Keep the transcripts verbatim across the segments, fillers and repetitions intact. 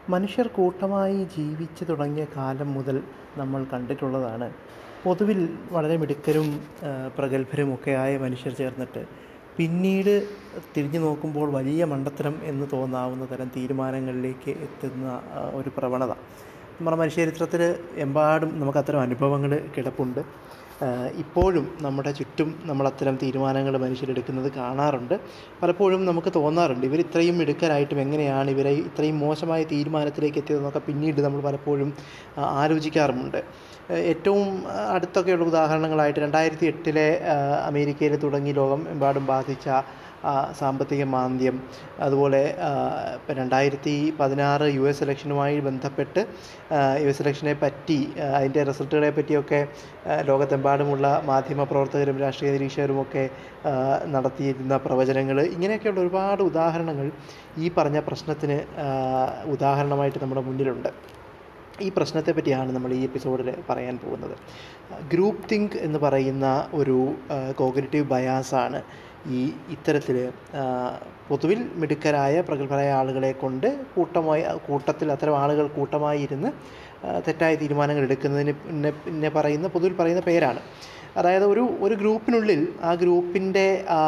മനുഷ്യർ കൂട്ടമായി ജീവിച്ചു തുടങ്ങിയ കാലം മുതൽ നമ്മൾ കണ്ടിട്ടുള്ളതാണ്. പൊതുവിൽ വളരെ മിടുക്കരും പ്രഗത്ഭരുമൊക്കെയായ മനുഷ്യർ ചേർന്നിട്ട് പിന്നീട് തിരിഞ്ഞു നോക്കുമ്പോൾ വലിയ മണ്ടത്തരം എന്ന് തോന്നാവുന്ന തരം തീരുമാനങ്ങളിലേക്ക് എത്തുന്ന ഒരു പ്രവണത നമ്മുടെ മനുഷ്യചരിത്രത്തിൽ എമ്പാടും നമുക്കത്തരം അനുഭവങ്ങൾ കിടപ്പുണ്ട്. ഇപ്പോഴും നമ്മുടെ ചുറ്റും നമ്മളത്തരം തീരുമാനങ്ങൾ മനുഷ്യരെടുക്കുന്നത് കാണാറുണ്ട്. പലപ്പോഴും നമുക്ക് തോന്നാറുണ്ട്, ഇവർ ഇത്രയും മിടുക്കരായിട്ടും എങ്ങനെയാണ് ഇവരെ ഇത്രയും മോശമായ തീരുമാനത്തിലേക്ക് എത്തിയതെന്നൊക്കെ പിന്നീട് നമ്മൾ പലപ്പോഴും ആലോചിക്കാറുമുണ്ട്. ഏറ്റവും അടുത്തൊക്കെയുള്ള ഉദാഹരണങ്ങളായിട്ട് രണ്ടായിരത്തി എട്ടിലെ അമേരിക്കയിൽ തുടങ്ങി ലോകം എമ്പാടും ബാധിച്ച സാമ്പത്തിക മാന്ദ്യം, അതുപോലെ രണ്ടായിരത്തി പതിനാറ് യു എസ് ഇലക്ഷനുമായി ബന്ധപ്പെട്ട് യു എസ് ഇലക്ഷനെ പറ്റി അതിൻ്റെ റിസൾട്ടുകളെ പറ്റിയൊക്കെ ലോകത്തെമ്പാടുമുള്ള മാധ്യമ പ്രവർത്തകരും രാഷ്ട്രീയ നിരീക്ഷകരുമൊക്കെ നടത്തിയിരുന്ന പ്രവചനങ്ങൾ, ഇങ്ങനെയൊക്കെയുള്ള ഒരുപാട് ഉദാഹരണങ്ങൾ ഈ പറഞ്ഞ പ്രശ്നത്തിന് ഉദാഹരണമായിട്ട് നമ്മുടെ മുന്നിലുണ്ട്. ഈ പ്രശ്നത്തെ പറ്റിയാണ് നമ്മൾ ഈ എപ്പിസോഡിൽ പറയാൻ പോകുന്നത്. ഗ്രൂപ്പ് തിങ്ക് എന്ന് പറയുന്ന ഒരു കോഗ്നിറ്റീവ് ബയാസാണ് ഈ ഇത്തരത്തിൽ പൊതുവിൽ മിടുക്കരായ പ്രഗത്ഭരായ ആളുകളെ കൊണ്ട് കൂട്ടമായി കൂട്ടത്തിൽ അത്തരം ആളുകൾ കൂട്ടമായി ഇരുന്ന് തെറ്റായ തീരുമാനങ്ങൾ എടുക്കുന്നതിന് പിന്നെ പറയുന്ന പൊതുവിൽ പറയുന്ന പേരാണ്. അതായത് ഒരു ഒരു ഗ്രൂപ്പിനുള്ളിൽ ആ ഗ്രൂപ്പിൻ്റെ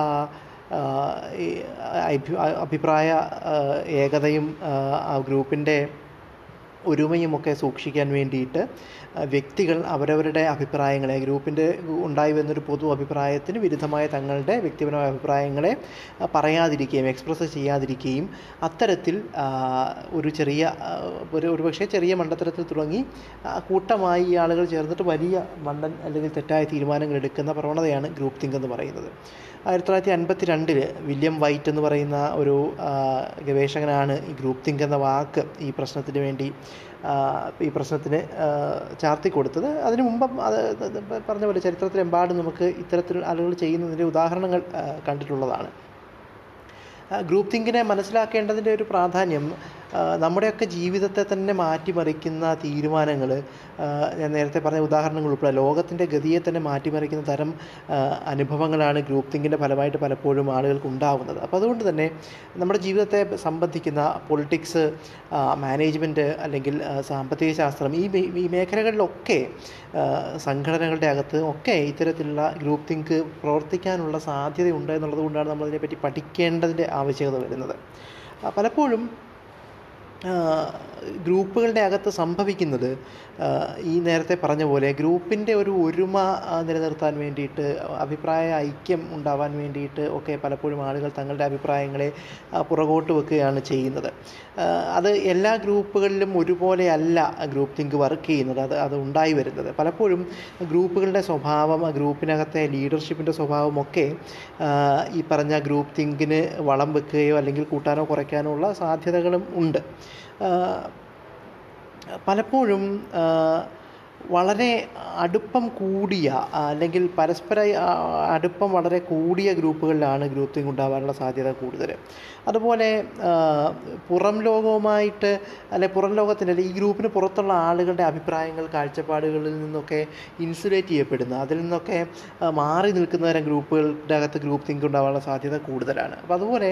അഭിപ്രായ ഏകതയും ആ ഗ്രൂപ്പിൻ്റെ ഒരുമയുമൊക്കെ സൂക്ഷിക്കാൻ വേണ്ടിയിട്ട് വ്യക്തികൾ അവരവരുടെ അഭിപ്രായങ്ങളെ, ഗ്രൂപ്പിൻ്റെ ഉണ്ടായി വരുന്നൊരു പൊതു അഭിപ്രായത്തിന് വിരുദ്ധമായ തങ്ങളുടെ വ്യക്തിപരമായ അഭിപ്രായങ്ങളെ പറയാതിരിക്കുകയും എക്സ്പ്രസ് ചെയ്യാതിരിക്കുകയും അത്തരത്തിൽ ഒരു ചെറിയ ഒരു ഒരുപക്ഷെ ചെറിയ മണ്ടത്തരത്തിൽ തുടങ്ങി കൂട്ടമായി ഈ ആളുകൾ ചേർന്നിട്ട് വലിയ മണ്ടൻ അല്ലെങ്കിൽ തെറ്റായ തീരുമാനങ്ങൾ എടുക്കുന്ന പ്രവണതയാണ് ഗ്രൂപ്പ് തിങ്ക് എന്ന് പറയുന്നത്. ആയിരത്തി തൊള്ളായിരത്തി അൻപത്തി രണ്ടിൽ വില്യം വൈറ്റ് എന്ന് പറയുന്ന ഒരു ഗവേഷകനാണ് ഈ ഗ്രൂപ്പ് തിങ്ക് എന്ന വാക്ക് ഈ പ്രശ്നത്തിന് വേണ്ടി ഈ പ്രശ്നത്തിന് ചാർത്തി കൊടുത്തത്. അതിനു മുമ്പ് അത് പറഞ്ഞ പോലെ ചരിത്രത്തിലെമ്പാടും നമുക്ക് ഇത്തരത്തിൽ ആളുകൾ ചെയ്യുന്നതിൻ്റെ ഉദാഹരണങ്ങൾ കണ്ടിട്ടുള്ളതാണ്. ഗ്രൂപ്പ് തിങ്കിനെ മനസ്സിലാക്കേണ്ടതിൻ്റെ ഒരു പ്രാധാന്യം നമ്മുടെയൊക്കെ ജീവിതത്തെ തന്നെ മാറ്റിമറിക്കുന്ന തീരുമാനങ്ങൾ, ഞാൻ നേരത്തെ പറഞ്ഞ ഉദാഹരണങ്ങൾ ഉൾപ്പെടെ ലോകത്തിൻ്റെ ഗതിയെ തന്നെ മാറ്റിമറിക്കുന്ന തരം അനുഭവങ്ങളാണ് ഗ്രൂപ്പ് തിങ്കിൻ്റെ ഫലമായിട്ട് പലപ്പോഴും ആളുകൾക്ക് ഉണ്ടാവുന്നത്. അപ്പോൾ അതുകൊണ്ട് തന്നെ നമ്മുടെ ജീവിതത്തെ സംബന്ധിക്കുന്ന പൊളിറ്റിക്സ്, മാനേജ്മെൻറ്റ് അല്ലെങ്കിൽ സാമ്പത്തിക ശാസ്ത്രം, ഈ ഈ മേഖലകളിലൊക്കെ സംഘടനകളുടെ അകത്ത് ഒക്കെ ഇത്തരത്തിലുള്ള ഗ്രൂപ്പ് തിങ്ക് പ്രവർത്തിക്കാനുള്ള സാധ്യതയുണ്ട് എന്നുള്ളത് കൊണ്ടാണ് നമ്മളതിനെപ്പറ്റി പഠിക്കേണ്ടതിൻ്റെ ആവശ്യകത വരുന്നത്. പലപ്പോഴും ഗ്രൂപ്പുകളുടെ അകത്ത് സംഭവിക്കുന്നത് ഈ നേരത്തെ പറഞ്ഞ പോലെ ഗ്രൂപ്പിൻ്റെ ഒരു ഒരുമ നിലനിർത്താൻ വേണ്ടിയിട്ട്, അഭിപ്രായ ഐക്യം ഉണ്ടാവാൻ വേണ്ടിയിട്ട് ഒക്കെ പലപ്പോഴും ആളുകൾ തങ്ങളുടെ അഭിപ്രായങ്ങളെ പുറകോട്ട് വെക്കുകയാണ് ചെയ്യുന്നത്. അത് എല്ലാ ഗ്രൂപ്പുകളിലും ഒരുപോലെ അല്ല ഗ്രൂപ്പ് തിങ്ക് വർക്ക് ചെയ്യുന്നത്, അത് അത് ഉണ്ടായി വരുന്നത്. പലപ്പോഴും ഗ്രൂപ്പുകളുടെ സ്വഭാവം, ഗ്രൂപ്പിനകത്തെ ലീഡർഷിപ്പിൻ്റെ സ്വഭാവമൊക്കെ ഈ പറഞ്ഞ ഗ്രൂപ്പ് തിങ്കിന് വളം വെക്കുകയോ അല്ലെങ്കിൽ കൂട്ടാനോ കുറയ്ക്കാനോ ഉള്ള സാധ്യതകളും ഉണ്ട്. പലപ്പോഴും വളരെ അടുപ്പം കൂടിയ അല്ലെങ്കിൽ പരസ്പര അടുപ്പം വളരെ കൂടിയ ഗ്രൂപ്പുകളിലാണ് ഗ്രൂപ്പ് തിങ്ക് ഉണ്ടാകാനുള്ള സാധ്യത കൂടുതൽ. അതുപോലെ പുറം ലോകവുമായിട്ട് അല്ലെ പുറം ലോകത്തിൻ്റെ അല്ലെങ്കിൽ ഈ ഗ്രൂപ്പിന് പുറത്തുള്ള ആളുകളുടെ അഭിപ്രായങ്ങൾ, കാഴ്ചപ്പാടുകളിൽ നിന്നൊക്കെ ഇൻസുലേറ്റ് ചെയ്യപ്പെടുന്ന, അതിൽ നിന്നൊക്കെ മാറി നിൽക്കുന്ന തരം ഗ്രൂപ്പുകളുടെ അകത്ത് ഗ്രൂപ്പ് തിങ്ക് ഉണ്ടാകാനുള്ള സാധ്യത കൂടുതലാണ്. അപ്പോൾ അതുപോലെ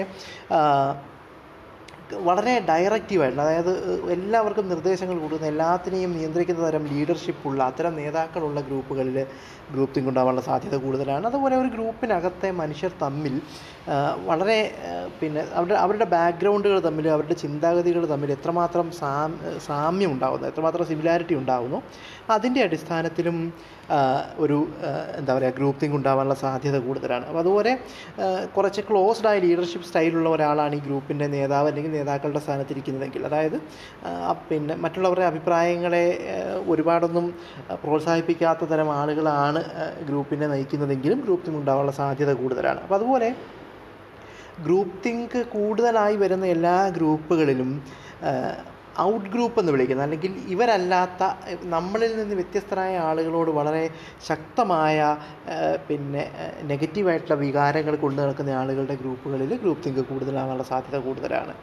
വളരെ ഡയറക്റ്റീവായിട്ടുള്ള, അതായത് എല്ലാവർക്കും നിർദ്ദേശങ്ങൾ കൊടുക്കുന്ന, എല്ലാത്തിനെയും നിയന്ത്രിക്കുന്ന തരം ലീഡർഷിപ്പുള്ള അത്തരം നേതാക്കളുള്ള ഗ്രൂപ്പുകളിൽ ഗ്രൂപ്പ് തിങ്ക് ഉണ്ടാകാനുള്ള സാധ്യത കൂടുതലാണ്. അതുപോലെ ഒരു ഗ്രൂപ്പിനകത്തെ മനുഷ്യർ തമ്മിൽ വളരെ പിന്നെ അവരുടെ അവരുടെ ബാക്ക്ഗ്രൗണ്ടുകൾ തമ്മിൽ, അവരുടെ ചിന്താഗതികൾ തമ്മിൽ എത്രമാത്രം സാം സാമ്യം ഉണ്ടാകുന്നു, എത്രമാത്രം സിമിലാരിറ്റി ഉണ്ടാകുന്നു, അതിൻ്റെ അടിസ്ഥാനത്തിലും ഒരു എന്താ പറയുക ഗ്രൂപ്പ് തിങ്ക് ഉണ്ടാകാനുള്ള സാധ്യത കൂടുതലാണ്. അപ്പോൾ അതുപോലെ കുറച്ച് ക്ലോസ്ഡ് ആയ ലീഡർഷിപ്പ് സ്റ്റൈലുള്ള ഒരാളാണ് ഈ ഗ്രൂപ്പിൻ്റെ നേതാവ് അല്ലെങ്കിൽ നേതാക്കളുടെ സ്ഥാനത്തിരിക്കുന്നതെങ്കിൽ, അതായത് പിന്നെ മറ്റുള്ളവരുടെ അഭിപ്രായങ്ങളെ ഒരുപാടൊന്നും പ്രോത്സാഹിപ്പിക്കാത്ത തരം ആളുകളാണ് ഗ്രൂപ്പിനെ നയിക്കുന്നതെങ്കിലും ഗ്രൂപ്പ് തിങ്ക് ഉണ്ടാകാനുള്ള സാധ്യത കൂടുതലാണ്. അപ്പോൾ അതുപോലെ ഗ്രൂപ്പ് തിങ്ക് കൂടുതലായി വരുന്ന എല്ലാ ഗ്രൂപ്പുകളിലും ഔട്ട് ഗ്രൂപ്പ് എന്ന് വിളിക്കുന്ന, അല്ലെങ്കിൽ ഇവരല്ലാത്ത നമ്മളിൽ നിന്ന് വ്യത്യസ്തരായ ആളുകളോട് വളരെ ശക്തമായ പിന്നെ നെഗറ്റീവായിട്ടുള്ള വികാരങ്ങൾ കൊണ്ടു നടക്കുന്ന ആളുകളുടെ ഗ്രൂപ്പുകളിൽ ഗ്രൂപ്പ് തിങ്ക് കൂടുതലാകാനുള്ള സാധ്യത കൂടുതലാണ്.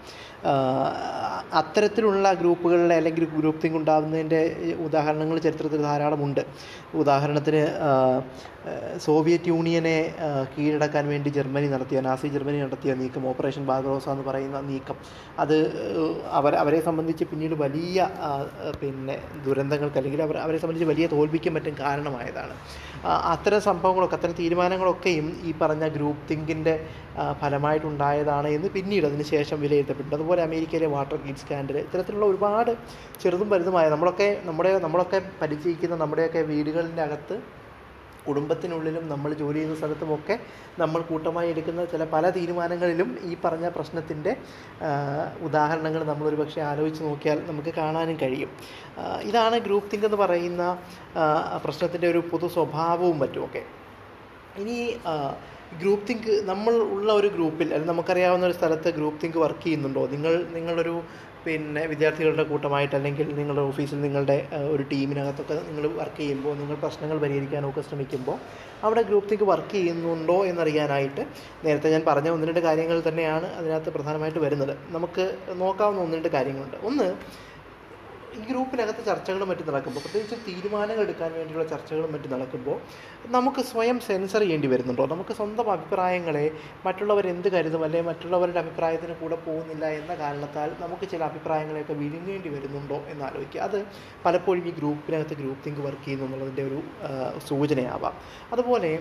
അത്തരത്തിലുള്ള ഗ്രൂപ്പുകളിലെ അല്ലെങ്കിൽ ഗ്രൂപ്പ് തിങ്ക് ഉണ്ടാകുന്നതിൻ്റെ ഉദാഹരണങ്ങൾ ചരിത്രത്തിൽ ധാരാളമുണ്ട്. ഉദാഹരണത്തിന് സോവിയറ്റ് യൂണിയനെ കീഴടക്കാൻ വേണ്ടി ജർമ്മനി നടത്തിയ നാസി ജർമ്മനി നടത്തിയ നീക്കം, ഓപ്പറേഷൻ ബാർബറോസ എന്ന് പറയുന്ന നീക്കം, അത് അവർ അവരെ സംബന്ധിച്ച് പിന്നീട് വലിയ പിന്നെ ദുരന്തങ്ങൾക്ക് അല്ലെങ്കിൽ അവർ അവരെ സംബന്ധിച്ച് വലിയ തോൽവിക്കും മറ്റും കാരണമായതാണ്. അത്തരം സംഭവങ്ങളൊക്കെ അത്തരം തീരുമാനങ്ങളൊക്കെയും ഈ പറഞ്ഞ ഗ്രൂപ്പ് തിങ്കിൻ്റെ ഫലമായിട്ടുണ്ടായതാണ് എന്ന് പിന്നീട് അതിന് ശേഷം വിലയിരുത്തപ്പെട്ടു. അതുപോലെ അമേരിക്കയിലെ വാട്ടർ ഗേറ്റ് സ്കാൻഡൽ, ഇത്തരത്തിലുള്ള ഒരുപാട് ചെറുതും വലുതുമായ നമ്മളൊക്കെ നമ്മുടെ നമ്മളൊക്കെ പരിചയിക്കുന്ന നമ്മുടെയൊക്കെ വീടുകളിൻ്റെ അകത്ത്, കുടുംബത്തിനുള്ളിലും നമ്മൾ ജോലി ചെയ്യുന്ന സ്ഥലത്തുമൊക്കെ നമ്മൾ കൂട്ടമായി എടുക്കുന്ന ചില പല തീരുമാനങ്ങളിലും ഈ പറഞ്ഞ പ്രശ്നത്തിൻ്റെ ഉദാഹരണങ്ങൾ നമ്മളൊരു പക്ഷേ ആലോചിച്ച് നോക്കിയാൽ നമുക്ക് കാണാനും കഴിയും. ഇതാണ് ഗ്രൂപ്പ് തിങ്ക് എന്ന് പറയുന്ന പ്രശ്നത്തിൻ്റെ ഒരു പൊതു സ്വഭാവവും മറ്റുമൊക്കെ. ഇനി ഗ്രൂപ്പ് തിങ്ക് നമ്മൾ ഉള്ള ഒരു ഗ്രൂപ്പിൽ അല്ലെങ്കിൽ നമുക്കറിയാവുന്ന ഒരു സ്ഥലത്ത് ഗ്രൂപ്പ് തിങ്ക് വർക്ക് ചെയ്യുന്നുണ്ടോ? നിങ്ങൾ നിങ്ങളൊരു പിന്നെ വിദ്യാർത്ഥികളുടെ കൂട്ടമായിട്ട് അല്ലെങ്കിൽ നിങ്ങളുടെ ഓഫീസിൽ നിങ്ങളുടെ ഒരു ടീമിനകത്തൊക്കെ നിങ്ങൾ വർക്ക് ചെയ്യുമ്പോൾ, നിങ്ങൾ പ്രശ്നങ്ങൾ പരിഹരിക്കാനൊക്കെ ശ്രമിക്കുമ്പോൾ അവിടെ ഗ്രൂപ്പ് തിങ്ക് വർക്ക് ചെയ്യുന്നുണ്ടോ എന്നറിയാനായിട്ട് നേരത്തെ ഞാൻ പറഞ്ഞ ഒന്ന് രണ്ട് കാര്യങ്ങൾ തന്നെയാണ് അതിനകത്ത് പ്രധാനമായിട്ട് വരുന്നത്. നമുക്ക് നോക്കാവുന്ന ഒന്ന് രണ്ട് കാര്യങ്ങളുണ്ട്. ഒന്ന്, ഈ ഗ്രൂപ്പിനകത്ത് ചർച്ചകളും മറ്റും നടക്കുമ്പോൾ, പ്രത്യേകിച്ച് തീരുമാനങ്ങൾ എടുക്കാൻ വേണ്ടിയുള്ള ചർച്ചകളും മറ്റും നടക്കുമ്പോൾ നമുക്ക് സ്വയം സെൻസർ ചെയ്യേണ്ടി വരുന്നുണ്ടോ? നമുക്ക് സ്വന്തം അഭിപ്രായങ്ങളെ മറ്റുള്ളവരെന്ത് കരുതും അല്ലെങ്കിൽ മറ്റുള്ളവരുടെ അഭിപ്രായത്തിന് കൂടെ പോകുന്നില്ല എന്ന കാരണത്താൽ നമുക്ക് ചില അഭിപ്രായങ്ങളെയൊക്കെ വിഴുങ്ങേണ്ടി വരുന്നുണ്ടോ എന്നാലോചിക്കുക. അത് പലപ്പോഴും ഈ ഗ്രൂപ്പിനകത്ത് ഗ്രൂപ്പ് തിങ്ക് വർക്ക് ചെയ്യുന്നു എന്നുള്ളതിൻ്റെ ഒരു സൂചനയാവാം. അതുപോലെ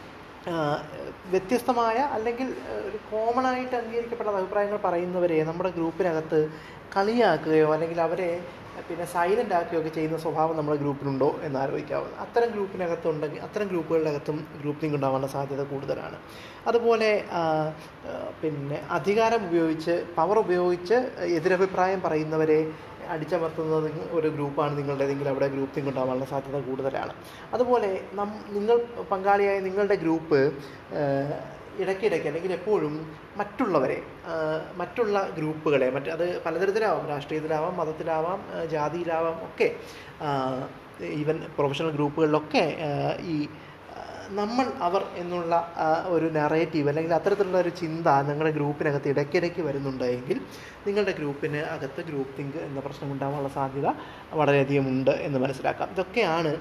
വ്യത്യസ്തമായ അല്ലെങ്കിൽ ഒരു കോമണായിട്ട് അംഗീകരിക്കപ്പെട്ട അഭിപ്രായങ്ങൾ പറയുന്നവരെ നമ്മുടെ ഗ്രൂപ്പിനകത്ത് കളിയാക്കുകയോ അല്ലെങ്കിൽ അവരെ പിന്നെ സൈലൻ്റ് ആക്കുകയൊക്കെ ചെയ്യുന്ന സ്വഭാവം നമ്മുടെ ഗ്രൂപ്പിലുണ്ടോ എന്നാലോചിക്കാവുന്നത്. അത്തരം ഗ്രൂപ്പിനകത്തുണ്ടെങ്കിൽ അത്തരം ഗ്രൂപ്പുകളുടെ അകത്തും ഗ്രൂപ്പ് തിങ്ക് ഉണ്ടാവാനുള്ള സാധ്യത കൂടുതലാണ്. അതുപോലെ പിന്നെ അധികാരം ഉപയോഗിച്ച്, പവർ ഉപയോഗിച്ച് എതിരഭിപ്രായം പറയുന്നവരെ അടിച്ചമർത്തുന്നത് ഒരു ഗ്രൂപ്പാണ് നിങ്ങളുടേതെങ്കിൽ അവിടെ ഗ്രൂപ്പ് തിങ്ക് ഉണ്ടാവാനുള്ള സാധ്യത കൂടുതലാണ്. അതുപോലെ നം നിങ്ങൾ പങ്കാളിയായ നിങ്ങളുടെ ഗ്രൂപ്പ് ഇടയ്ക്കിടയ്ക്ക് അല്ലെങ്കിൽ എപ്പോഴും മറ്റുള്ളവരെ, മറ്റുള്ള ഗ്രൂപ്പുകളെ, മറ്റ് അത് പലതരത്തിലാവാം, രാഷ്ട്രീയത്തിലാവാം, മതത്തിലാവാം, ജാതിയിലാവാം ഒക്കെ, ഈവൻ പ്രൊഫഷണൽ ഗ്രൂപ്പുകളിലൊക്കെ ഈ നമ്മൾ അവർ എന്നുള്ള ഒരു നറേറ്റീവ് അല്ലെങ്കിൽ അത്തരത്തിലുള്ള ഒരു ചിന്ത നിങ്ങളുടെ ഗ്രൂപ്പിനകത്ത് ഇടയ്ക്കിടയ്ക്ക് വരുന്നുണ്ടെങ്കിൽ നിങ്ങളുടെ ഗ്രൂപ്പിന് അകത്ത് ഗ്രൂപ്പ് തിങ്ക് എന്ന പ്രശ്നം ഉണ്ടാകാനുള്ള സാധ്യത വളരെയധികം ഉണ്ട് എന്ന് മനസ്സിലാക്കാം. ഇതൊക്കെയാണ്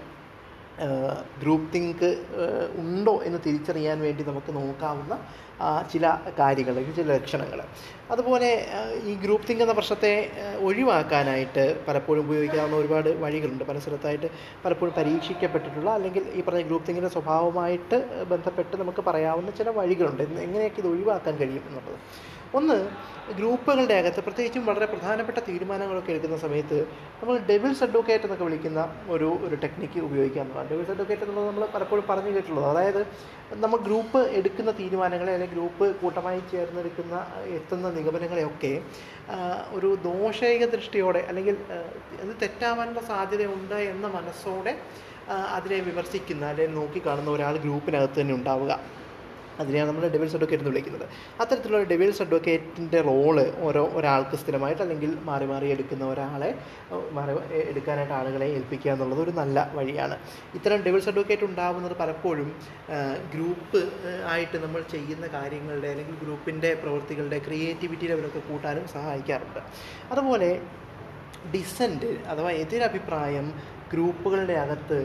ഗ്രൂപ്പ് തിങ്ക് ഉണ്ടോ എന്ന് തിരിച്ചറിയാൻ വേണ്ടി നമുക്ക് നോക്കാവുന്ന ചില കാര്യങ്ങൾ, ചില ലക്ഷണങ്ങൾ. അതുപോലെ ഈ ഗ്രൂപ്പ് തിങ്ക് എന്ന പ്രശ്നത്തെ ഒഴിവാക്കാനായിട്ട് പലപ്പോഴും ഉപയോഗിക്കാവുന്ന ഒരുപാട് വഴികളുണ്ട്. പല സ്ഥലത്തായിട്ട് പലപ്പോഴും പരീക്ഷിക്കപ്പെട്ടിട്ടുള്ള അല്ലെങ്കിൽ ഈ പറഞ്ഞ ഗ്രൂപ്പ് തിങ്കിൻ്റെ സ്വഭാവമായിട്ട് ബന്ധപ്പെട്ട് നമുക്ക് പറയാവുന്ന ചില വഴികളുണ്ട്. എങ്ങനെയൊക്കെ ഇത് ഒഴിവാക്കാൻ കഴിയും എന്നുള്ളത്. ഒന്ന്, ഗ്രൂപ്പുകളുടെ അകത്ത് പ്രത്യേകിച്ചും വളരെ പ്രധാനപ്പെട്ട തീരുമാനങ്ങളൊക്കെ എടുക്കുന്ന സമയത്ത് നമ്മൾ ഡെവിൾസ് അഡ്വക്കേറ്റ് എന്നൊക്കെ വിളിക്കുന്ന ഒരു ഒരു ടെക്നിക്ക് ഉപയോഗിക്കാവുന്നതാണ്. ഡെവിൾസ് അഡ്വക്കേറ്റ് എന്നുള്ളത് നമ്മൾ പലപ്പോഴും പറഞ്ഞു കേട്ടിട്ടുള്ളത്. അതായത് നമ്മൾ ഗ്രൂപ്പ് എടുക്കുന്ന തീരുമാനങ്ങളെ അല്ലെങ്കിൽ ഗ്രൂപ്പ് കൂട്ടമായി ചേർന്നെടുക്കുന്ന എത്തുന്ന നിഗമനങ്ങളെയൊക്കെ ഒരു ദോഷൈക ദൃഷ്ടിയോടെ അല്ലെങ്കിൽ അത് തെറ്റാവാനുള്ള സാധ്യതയുണ്ട് എന്ന മനസ്സോടെ അതിനെ വിമർശിക്കുന്ന അല്ലെങ്കിൽ നോക്കിക്കാണുന്ന ഒരാൾ ഗ്രൂപ്പിനകത്ത് തന്നെ ഉണ്ടാവുക. അതിനെയാണ് നമ്മൾ ഡെവിൾസ് അഡ്വക്കേറ്റ് എന്ന് വിളിക്കുന്നത്. അത്തരത്തിലുള്ള ഡെവിൾസ് അഡ്വക്കേറ്റിൻ്റെ റോള് ഓരോ ഒരാൾക്ക് സ്ഥിരമായിട്ട് അല്ലെങ്കിൽ മാറി മാറി എടുക്കുന്ന ഒരാളെ മാറി എടുക്കാനായിട്ട് ആളുകളെ ഏൽപ്പിക്കുക എന്നുള്ളത് ഒരു നല്ല വഴിയാണ്. ഇത്തരം ഡെവിൾസ് അഡ്വക്കേറ്റ് ഉണ്ടാകുന്നത് പലപ്പോഴും ഗ്രൂപ്പ് ആയിട്ട് നമ്മൾ ചെയ്യുന്ന കാര്യങ്ങളുടെ അല്ലെങ്കിൽ ഗ്രൂപ്പിൻ്റെ പ്രവൃത്തികളുടെ ക്രിയേറ്റിവിറ്റി ലെവലൊക്കെ കൂട്ടാനും സഹായിക്കാറുണ്ട്. അതുപോലെ ഡിസെൻറ്റ് അഥവാ എതിരഭിപ്രായം ഗ്രൂപ്പുകളുടെ അകത്ത്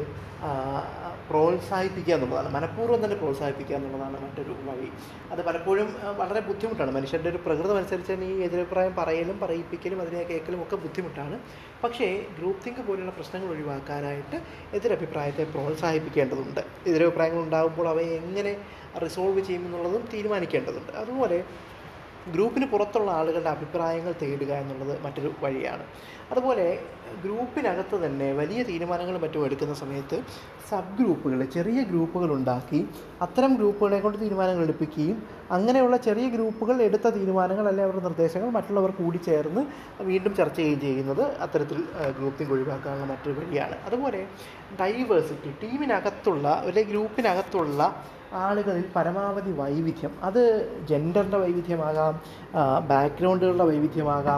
പ്രോത്സാഹിപ്പിക്കുക എന്നുള്ളതാണ്, മനഃപൂർവ്വം തന്നെ പ്രോത്സാഹിപ്പിക്കുക എന്നുള്ളതാണ് മറ്റൊരു വഴി. അത് പലപ്പോഴും വളരെ ബുദ്ധിമുട്ടാണ്. മനുഷ്യൻ്റെ ഒരു പ്രകൃതം അനുസരിച്ച് തന്നെ ഈ എതിരഭിപ്രായം പറയലും പറയിപ്പിക്കലും അതിനെ കേൾക്കലും ഒക്കെ ബുദ്ധിമുട്ടാണ്. പക്ഷേ ഗ്രൂപ്പ് തിങ്ക് പോലുള്ള പ്രശ്നങ്ങൾ ഒഴിവാക്കാനായിട്ട് എതിരഭിപ്രായത്തെ പ്രോത്സാഹിപ്പിക്കേണ്ടതുണ്ട്. എതിരഭിപ്രായങ്ങൾ ഉണ്ടാകുമ്പോൾ അവയെ എങ്ങനെ റിസോൾവ് ചെയ്യുമെന്നുള്ളതും തീരുമാനിക്കേണ്ടതുണ്ട്. അതുപോലെ ഗ്രൂപ്പിന് പുറത്തുള്ള ആളുകളുടെ അഭിപ്രായങ്ങൾ തേടുക എന്നുള്ളത് മറ്റൊരു വഴിയാണ്. അതുപോലെ ഗ്രൂപ്പിനകത്ത് തന്നെ വലിയ തീരുമാനങ്ങൾ മറ്റും എടുക്കുന്ന സമയത്ത് സബ് ഗ്രൂപ്പുകൾ, ചെറിയ ഗ്രൂപ്പുകൾ ഉണ്ടാക്കി അത്തരം ഗ്രൂപ്പുകളെ കൊണ്ട് തീരുമാനങ്ങൾ എടുപ്പിക്കുകയും അങ്ങനെയുള്ള ചെറിയ ഗ്രൂപ്പുകൾ എടുത്ത തീരുമാനങ്ങൾ അല്ലെങ്കിൽ അവരുടെ നിർദ്ദേശങ്ങൾ മറ്റുള്ളവർ കൂടി ചേർന്ന് വീണ്ടും ചർച്ച ചെയ്യുകയും ചെയ്യുന്നത് അത്തരത്തിൽ ഗ്രൂപ്പ് തിങ്ക് ഒഴിവാക്കാനുള്ള മറ്റൊരു വഴിയാണ്. അതുപോലെ ഡൈവേഴ്സിറ്റി, ടീമിനകത്തുള്ള അല്ലെങ്കിൽ ഗ്രൂപ്പിനകത്തുള്ള ആളുകളിൽ പരമാവധി വൈവിധ്യം, അത് ജെൻഡറിൻ്റെ വൈവിധ്യമാകാം, ബാക്ക്ഗ്രൗണ്ടുകളുടെ വൈവിധ്യമാകാം,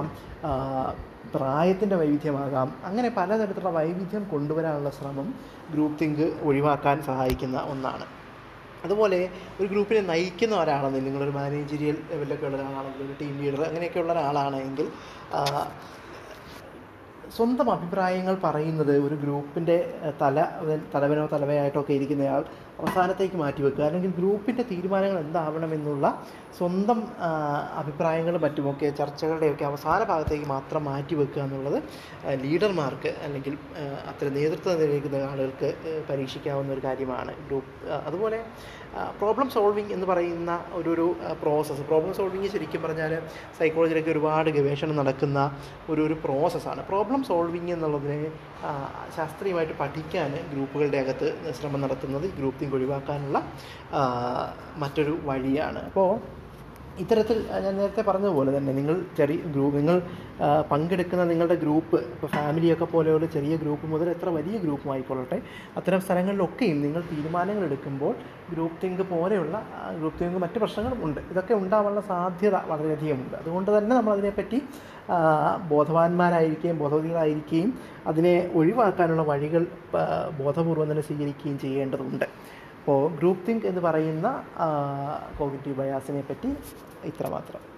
പ്രായത്തിൻ്റെ വൈവിധ്യമാകാം, അങ്ങനെ പലതരത്തിലുള്ള വൈവിധ്യം കൊണ്ടുവരാനുള്ള ശ്രമം ഗ്രൂപ്പ് തിങ്ക് ഒഴിവാക്കാൻ സഹായിക്കുന്ന ഒന്നാണ്. അതുപോലെ ഒരു ഗ്രൂപ്പിനെ നയിക്കുന്ന ഒരാളാണെങ്കിൽ, നിങ്ങളൊരു മാനേജീരിയൽ ലെവലിലൊക്കെ ഉള്ള ഒരാളാണെങ്കിൽ, ഒരു ടീം ലീഡർ അങ്ങനെയൊക്കെയുള്ള ഒരാളാണെങ്കിൽ സ്വന്തം അഭിപ്രായങ്ങൾ പറയുന്നത് ഒരു ഗ്രൂപ്പിൻ്റെ തല തലവനോ തലവയായിട്ടോ ഒക്കെ ഇരിക്കുന്നയാൾ അവസാനത്തേക്ക് മാറ്റിവെക്കുക, അല്ലെങ്കിൽ ഗ്രൂപ്പിൻ്റെ തീരുമാനങ്ങൾ എന്താവണമെന്നുള്ള സ്വന്തം അഭിപ്രായങ്ങളും മറ്റുമൊക്കെ ചർച്ചകളുടെയൊക്കെ അവസാന ഭാഗത്തേക്ക് മാത്രം മാറ്റിവെക്കുക എന്നുള്ളത് ലീഡർമാർക്ക് അല്ലെങ്കിൽ അത്ര നേതൃത്വം നിലനിൽക്കുന്ന ആളുകൾക്ക് പരീക്ഷിക്കാവുന്ന ഒരു കാര്യമാണ്. ഗ്രൂപ്പ് അതുപോലെ പ്രോബ്ലം സോൾവിങ് എന്ന് പറയുന്ന ഒരു ഒരു പ്രോസസ്സ്, പ്രോബ്ലം സോൾവിങ് ശരിക്കും പറഞ്ഞാൽ സൈക്കോളജിയിലൊക്കെ ഒരുപാട് ഗവേഷണം നടക്കുന്ന ഒരു ഒരു പ്രോസസ്സാണ്. പ്രോബ്ലം സോൾവിങ് എന്നുള്ളതിനെ ശാസ്ത്രീയമായിട്ട് പഠിക്കാൻ ഗ്രൂപ്പുകളുടെ അകത്ത് ശ്രമം നടത്തുന്നത് ഗ്രൂപ്പ് തിങ്ക് ഒഴിവാക്കാനുള്ള മറ്റൊരു വഴിയാണ്. അപ്പോൾ ഇത്തരത്തിൽ ഞാൻ നേരത്തെ പറഞ്ഞതുപോലെ തന്നെ നിങ്ങൾ ചെറിയ ഗ്രൂപ്പ് നിങ്ങൾ പങ്കെടുക്കുന്ന നിങ്ങളുടെ ഗ്രൂപ്പ്, ഇപ്പോൾ ഫാമിലിയൊക്കെ പോലെയുള്ള ചെറിയ ഗ്രൂപ്പ് മുതൽ എത്ര വലിയ ഗ്രൂപ്പും ആയിക്കൊള്ളട്ടെ, അത്തരം സ്ഥലങ്ങളിലൊക്കെയും നിങ്ങൾ തീരുമാനങ്ങൾ എടുക്കുമ്പോൾ ഗ്രൂപ്പ് തിങ്ക് പോലെയുള്ള ഗ്രൂപ്പ് തിങ്ക് മറ്റ് പ്രശ്നങ്ങളും ഉണ്ട്. ഇതൊക്കെ ഉണ്ടാവാനുള്ള സാധ്യത വളരെയധികമുണ്ട്. അതുകൊണ്ട് തന്നെ നമ്മളതിനെപ്പറ്റി ബോധവാന്മാരായിരിക്കുകയും ബോധവതികളായിരിക്കുകയും അതിനെ ഒഴിവാക്കാനുള്ള വഴികൾ ബോധപൂർവം തന്നെ സ്വീകരിക്കുകയും ചെയ്യേണ്ടതുണ്ട്. അപ്പോൾ ഗ്രൂപ്പ് തിങ്ക് എന്ന് പറയുന്ന കോഗ്നിറ്റീവ് ബയാസിനെ പറ്റി ഇത്രമാത്രം.